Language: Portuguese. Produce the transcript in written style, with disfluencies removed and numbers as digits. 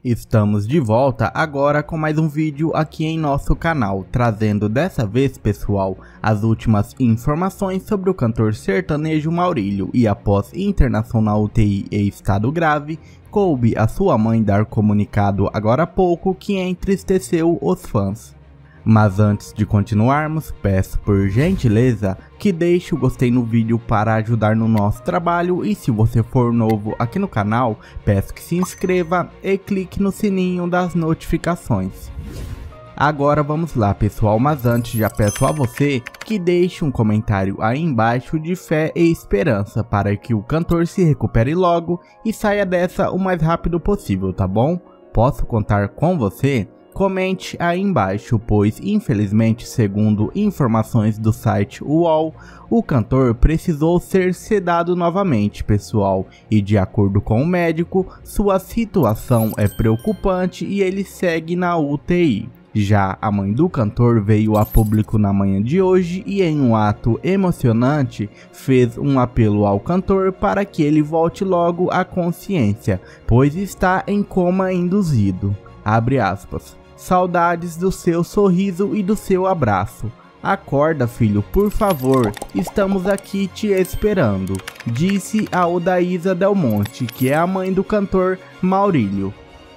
Estamos de volta agora com mais um vídeo aqui em nosso canal, trazendo dessa vez, pessoal, as últimas informações sobre o cantor sertanejo Maurílio. E após internação na UTI em estado grave, coube a sua mãe dar comunicado agora há pouco que entristeceu os fãs. Mas antes de continuarmos, peço por gentileza que deixe o gostei no vídeo para ajudar no nosso trabalho, e se você for novo aqui no canal, peço que se inscreva e clique no sininho das notificações. Agora vamos lá, pessoal, mas antes já peço a você que deixe um comentário aí embaixo de fé e esperança para que o cantor se recupere logo e saia dessa o mais rápido possível, tá bom? Posso contar com você? Comente aí embaixo, pois infelizmente, segundo informações do site UOL, o cantor precisou ser sedado novamente, pessoal, e de acordo com o médico, sua situação é preocupante e ele segue na UTI. Já a mãe do cantor veio a público na manhã de hoje e, em um ato emocionante, fez um apelo ao cantor para que ele volte logo à consciência, pois está em coma induzido. Abre aspas. Saudades do seu sorriso e do seu abraço. Acorda, filho, por favor, estamos aqui te esperando, disse a Odaísa Del Monte, que é a mãe do cantor Maurílio.